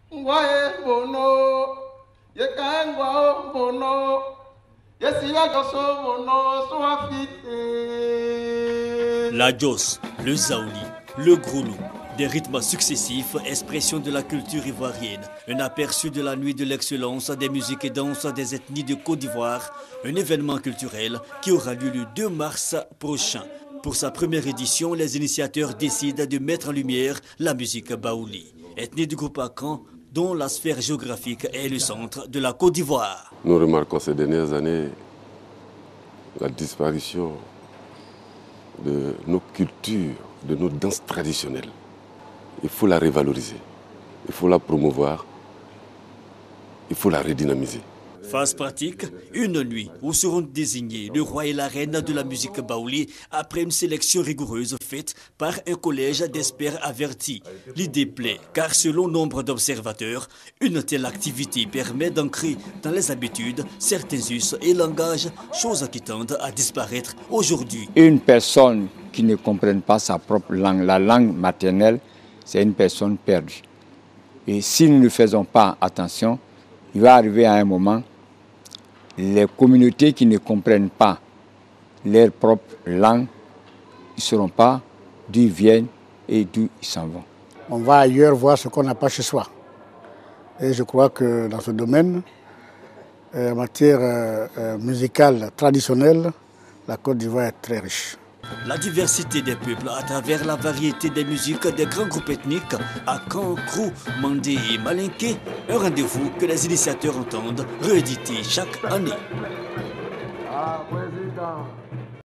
La Djoss, le Zaouli, le Groulou, des rythmes successifs, expression de la culture ivoirienne, un aperçu de la nuit de l'excellence des musiques et danses des ethnies de Côte d'Ivoire, un événement culturel qui aura lieu le 2 mars prochain. Pour sa première édition, les initiateurs décident de mettre en lumière la musique baouli, ethnie du groupe Akan, dont la sphère géographique est le centre de la Côte d'Ivoire. Nous remarquons ces dernières années la disparition de nos cultures, de nos danses traditionnelles. Il faut la revaloriser, il faut la promouvoir, il faut la redynamiser. Phase pratique, une nuit où seront désignés le roi et la reine de la musique baouli après une sélection rigoureuse faite par un collège d'experts avertis. L'idée plaît car selon nombre d'observateurs, une telle activité permet d'ancrer dans les habitudes certains us et langages, choses qui tendent à disparaître aujourd'hui. Une personne qui ne comprenne pas sa propre langue, la langue maternelle, c'est une personne perdue. Et si nous ne faisons pas attention, il va arriver à un moment, les communautés qui ne comprennent pas leur propre langue, ils ne sauront pas d'où ils viennent et d'où ils s'en vont. On va ailleurs voir ce qu'on n'a pas chez soi. Et je crois que dans ce domaine, en matière musicale traditionnelle, la Côte d'Ivoire est très riche. La diversité des peuples à travers la variété des musiques des grands groupes ethniques, Akan, Krou, Mandé et Malinké, un rendez-vous que les initiateurs entendent rééditer chaque année. Ah, président.